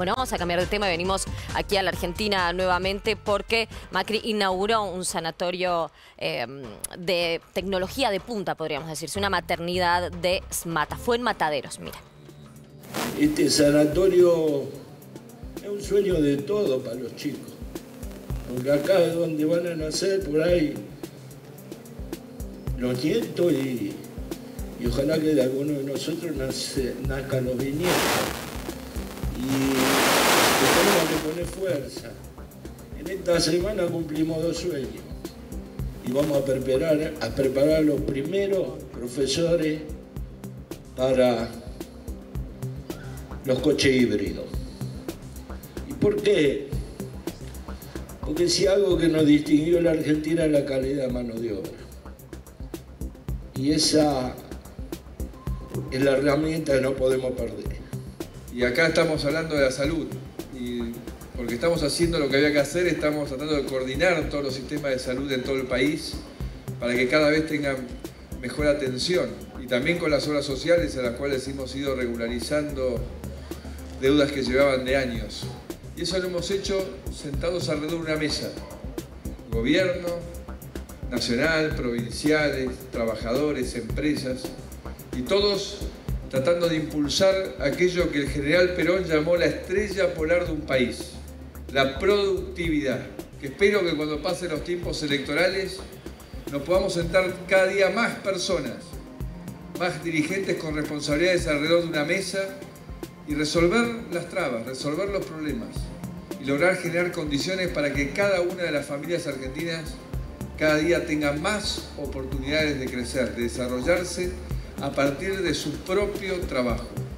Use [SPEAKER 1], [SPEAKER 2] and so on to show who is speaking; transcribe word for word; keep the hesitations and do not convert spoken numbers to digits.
[SPEAKER 1] Bueno, vamos a cambiar de tema y venimos aquí a la Argentina nuevamente porque Macri inauguró un sanatorio eh, de tecnología de punta, podríamos decirse, una maternidad de Mata. Fue en Mataderos, mira.
[SPEAKER 2] Este sanatorio es un sueño de todo para los chicos, porque acá es donde van a nacer por ahí los nietos y, y ojalá que de alguno de nosotros nace, nazcan los bisnietos. Y tenemos que poner fuerza. En esta semana cumplimos dos sueños y vamos a preparar, a preparar los primeros profesores para los coches híbridos. ¿Y por qué? Porque si algo que nos distinguió en la Argentina es la calidad de mano de obra. Y esa es la herramienta que no podemos perder.
[SPEAKER 3] Y acá estamos hablando de la salud, y porque estamos haciendo lo que había que hacer, estamos tratando de coordinar todos los sistemas de salud en todo el país para que cada vez tengan mejor atención, y también con las obras sociales a las cuales hemos ido regularizando deudas que llevaban de años. Y eso lo hemos hecho sentados alrededor de una mesa, gobierno nacional, provinciales, trabajadores, empresas, y todos tratando de impulsar aquello que el general Perón llamó la estrella polar de un país, la productividad, que espero que cuando pasen los tiempos electorales nos podamos sentar cada día más personas, más dirigentes con responsabilidades alrededor de una mesa y resolver las trabas, resolver los problemas y lograr generar condiciones para que cada una de las familias argentinas cada día tenga más oportunidades de crecer, de desarrollarse a partir de su propio trabajo.